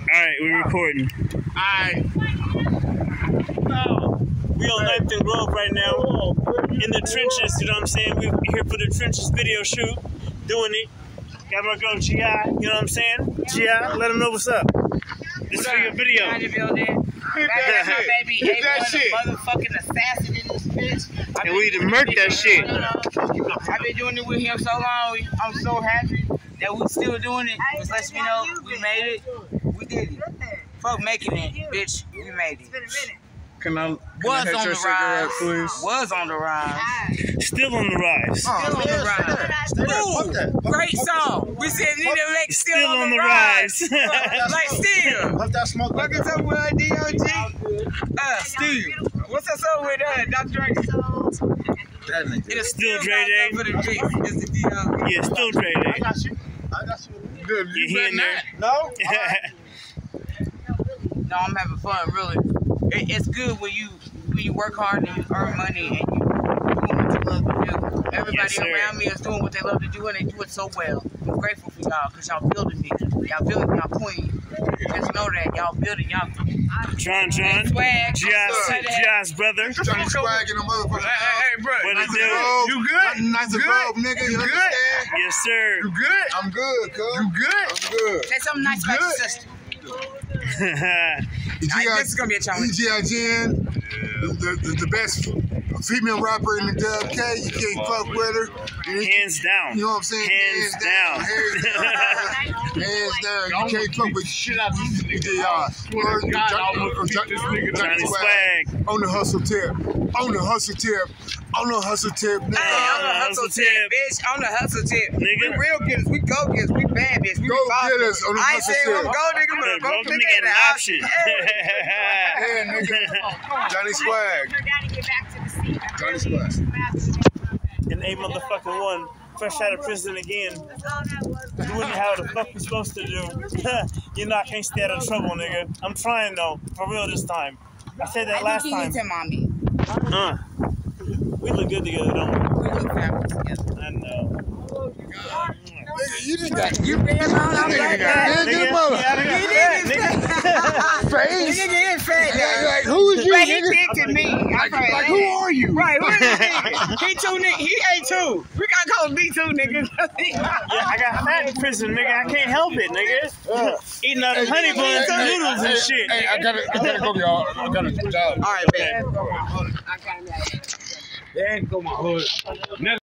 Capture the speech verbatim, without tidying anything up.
Alright, we're recording. Alright. Oh, we on ninth and Grove right now. In the trenches, you know what I'm saying? We're here for the trenches video shoot. Doing it. Got my girl G I, you know what I'm saying? G I, let them know what's up. This is for your video. Hit that shit. Baby Hit that shit. Motherfucking assassin in this bitch. And we done murked that shit. I've been doing it with him so long. I'm so happy that we still doing it. Just let me know we made it. We did it. Fuck making it, bitch. We made it. It's been a minute. Can I, can Was I on the rise. up, please? Was on the rise. Still on the rise. Oh, Still on the rise. Ooh, great song. We said need to make still, Still on the rise. Like still. Let that smoke. Look at some with D O G. Uh, still. What's that song with uh, Doctor Dre? It's Still Dre Day. For the G. It's the D O G. Yeah, still Dre Day. I got you. I got you. Good. You You in there? No? No, I'm having fun, really. It, it's good when you when you work hard and you earn money and you doing what you love to do. Everybody Yes, sir. around me is doing what they love to do and they do it so well. I'm grateful for y'all because y'all building me. Y'all building y'all queen. Just know that y'all building y'all queen. John John. Swag. G I's brother. Jonny Swag in the motherfucker. Hey, hey, bro. What it Nice do? and Grove. You good? Nice and You Grove, good? nigga. You You good? understand? Yes, sir. You good? I'm good, cuz. You good? I'm good. Say something nice about your good? sister. G I This is gonna be a challenge. G I Ginn, the, the, the best female rapper in the W K. You can't fuck with her. Hands down. You know what I'm saying? Hands down. Hands down. Hands down. You can't fuck with shit out of these niggas. Jonny Swag. On the hustle tip. On the hustle tip. On the hustle tip. Nigga. Hey, on the hustle tip, bitch. On the hustle tip. Nigga. We real getters. We go getters. We bad bitch. We Go boss getters on the I ain't hustle saying tip. I'm go nigga, but Look, go welcome click to at get an the option. Yeah, nigga. Jonny Swag. Get back to the seat. Jonny Swag. And A motherfucking one. Fresh out of prison again. Doing how the fuck we supposed to do. You know I can't stay out of trouble, nigga. I'm trying though. For real this time. I said that last time. to mommy. Uh, we look good together, don't we? We look fabulous together. I know. Nigga, you just got You been on, I'm like that. Nigga, Nigga, mother. yeah, nigga, face. Nigga get fat, Like, like, who is you, But he nigga? picked at me. Like, like, who are you? Right, who is this nigga? He two nigga. He A two. We gotta call him B two, nigga. Yeah, I got fat in prison, nigga. I can't help it, nigga. Eating up honey buns and noodles and shit. Hey, I gotta, I gotta go, y'all. I gotta go. All right, man. There go my hood.